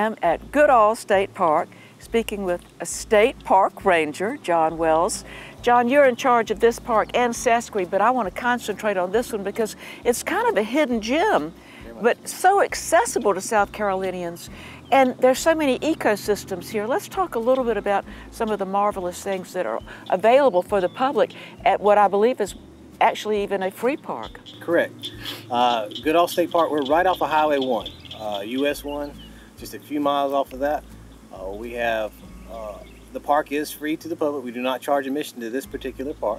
am at Goodale State Park, speaking with a State Park Ranger, John Wells. John, you're in charge of this park and Sasquatch, but I want to concentrate on this one because it's kind of a hidden gem, but so accessible to South Carolinians. And there's so many ecosystems here. Let's talk a little bit about some of the marvelous things that are available for the public at what I believe is actually even a free park. Correct. Goodale State Park, we're right off of Highway 1, US 1, just a few miles off of that. We have, the park is free to the public. We do not charge admission to this particular park.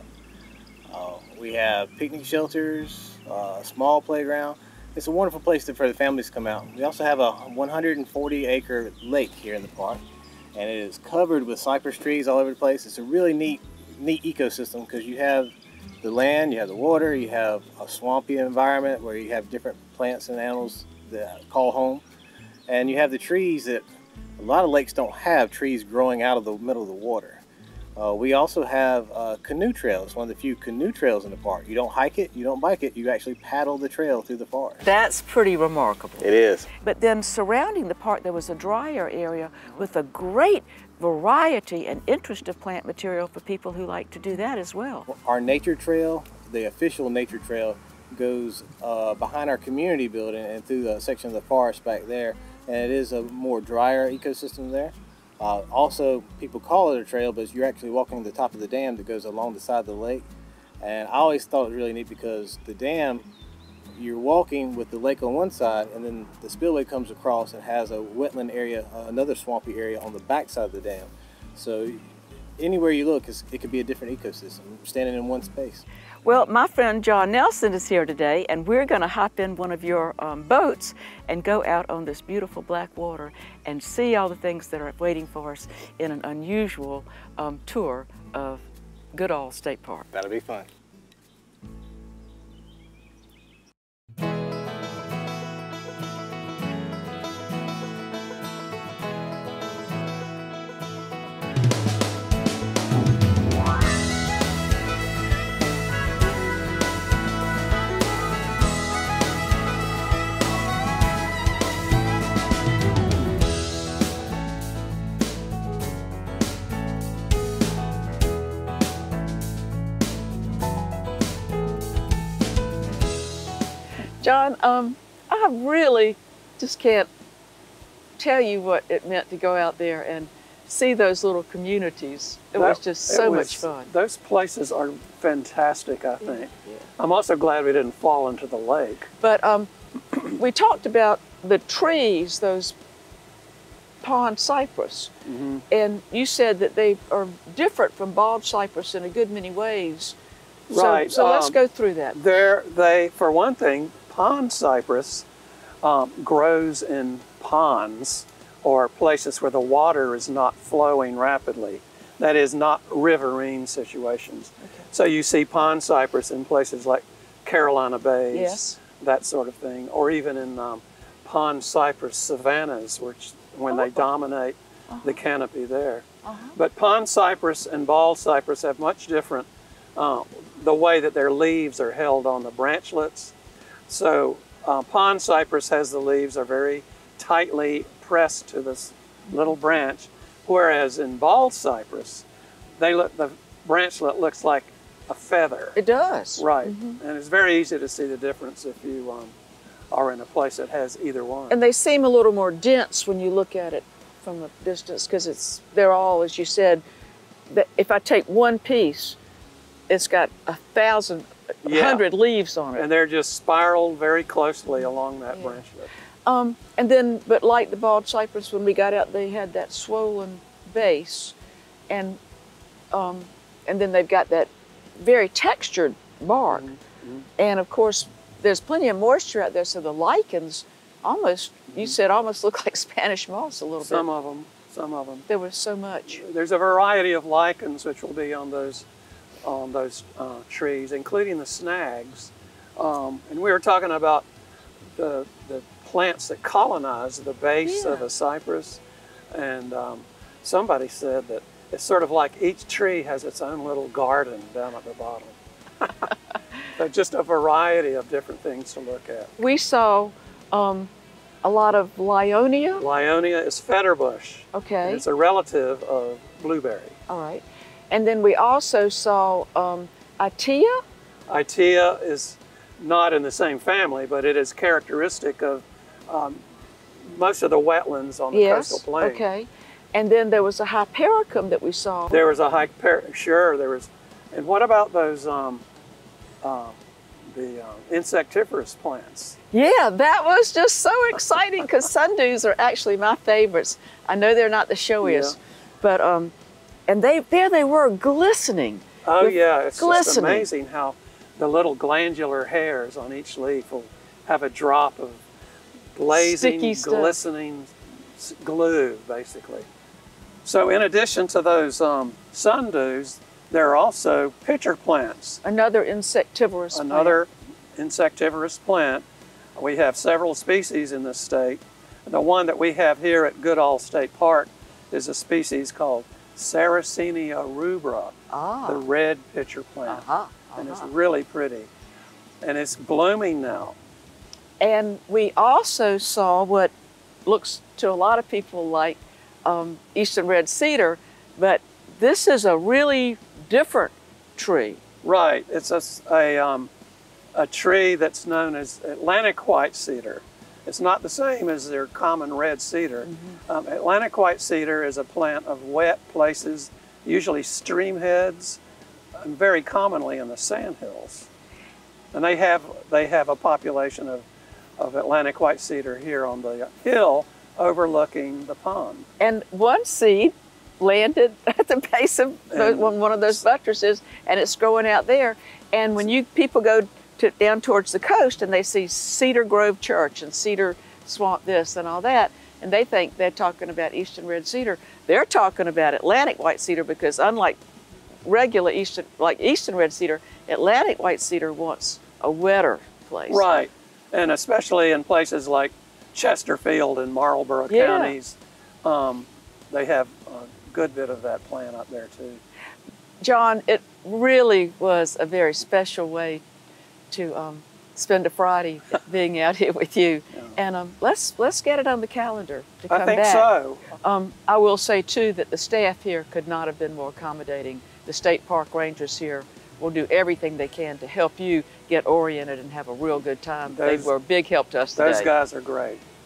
We have picnic shelters, a small playground. It's a wonderful place for the families to come out. We also have a 140-acre lake here in the park, and it is covered with cypress trees all over the place. It's a really neat ecosystem because you have the land, you have the water, you have a swampy environment where you have different plants and animals that call home, and you have the trees that a lot of lakes don't have trees growing out of the middle of the water. We also have Canoe Trail. It's one of the few canoe trails in the park. You don't hike it, you don't bike it, you actually paddle the trail through the forest. That's pretty remarkable. It is. But then surrounding the park there was a drier area with a great variety and interest of plant material for people who like to do that as well. Our nature trail, the official nature trail, goes behind our community building and through the section of the forest back there, and it is a more drier ecosystem there. Also, people call it a trail, but you're actually walking the top of the dam that goes along the side of the lake. And I always thought it was really neat because the dam, you're walking with the lake on one side, and then the spillway comes across and has a wetland area, another swampy area on the back side of the dam. So anywhere you look, it could be a different ecosystem, standing in one space. Well, my friend John Nelson is here today, and we're going to hop in one of your boats and go out on this beautiful black water and see all the things that are waiting for us in an unusual tour of Goodale State Park. That'll be fun. John, I really just can't tell you what it meant to go out there and see those little communities. It was just so much fun. Those places are fantastic, I think. Yeah. I'm also glad we didn't fall into the lake. But we talked about the trees, those pond cypress, and you said that they are different from bald cypress in a good many ways. Right. So let's go through that. They, for one thing, pond cypress grows in ponds or places where the water is not flowing rapidly. That is, not riverine situations. Okay. So you see pond cypress in places like Carolina Bays, yes, that sort of thing, or even in pond cypress savannas, when they dominate the canopy there. But pond cypress and bald cypress have much different the way that their leaves are held on the branchlets. So pond cypress has the leaves are very tightly pressed to this little branch, whereas in bald cypress, the branchlet looks like a feather. It does. Right, and it's very easy to see the difference if you are in a place that has either one. And they seem a little more dense when you look at it from a distance because they're all, as you said, if I take one piece, it's got 1,000, 100 leaves on it. And they're just spiraled very closely along that branchlet. And then, but like the bald cypress, when we got out, they had that swollen base, and then they've got that very textured bark. And of course, there's plenty of moisture out there, so the lichens almost, you said, almost look like Spanish moss a little bit. Some of them. There was so much. There's a variety of lichens which will be on those trees, including the snags. And we were talking about the plants that colonize the base of a cypress. And somebody said that it's sort of like each tree has its own little garden down at the bottom. So just a variety of different things to look at. We saw a lot of Lyonia. Lyonia is fetterbush. Okay. And it's a relative of blueberry. All right. And then we also saw Itea. Itea is not in the same family, but it is characteristic of most of the wetlands on the coastal plain. Okay. And then there was a Hypericum that we saw. There was a sure, there was. And what about those insectivorous plants? Yeah, that was just so exciting because sundews are actually my favorites. I know they're not the showiest, but and there they were glistening. Oh yeah, it's glistening. Just amazing how the little glandular hairs on each leaf will have a drop of blazing, glistening glue, basically. So in addition to those sundews, there are also pitcher plants. Another insectivorous plant. Another insectivorous plant. We have several species in this state. The one that we have here at Goodale State Park is a species called Saracenia Rubra, the red pitcher plant. And it's really pretty. And it's blooming now. And we also saw what looks to a lot of people like eastern red cedar, but this is a really different tree. Right. It's a tree that's known as Atlantic white cedar. It's not the same as their common red cedar. Atlantic white cedar is a plant of wet places, usually stream heads, and very commonly in the sandhills. And they have a population of Atlantic white cedar here on the hill overlooking the pond. And one seed landed at the base of one of those buttresses, and it's growing out there. And when people go down towards the coast and they see Cedar Grove Church and Cedar Swamp this and all that, and they think they're talking about eastern red cedar, they're talking about Atlantic white cedar, because unlike regular eastern red cedar, Atlantic white cedar wants a wetter place. Right, and especially in places like Chesterfield and Marlborough counties, they have a good bit of that plant up there too. John, it really was a very special way to spend a Friday being out here with you. And let's get it on the calendar to come back. I think so. I will say too that the staff here could not have been more accommodating. The state park rangers here will do everything they can to help you get oriented and have a real good time. They were a big help to us today. Those guys are great.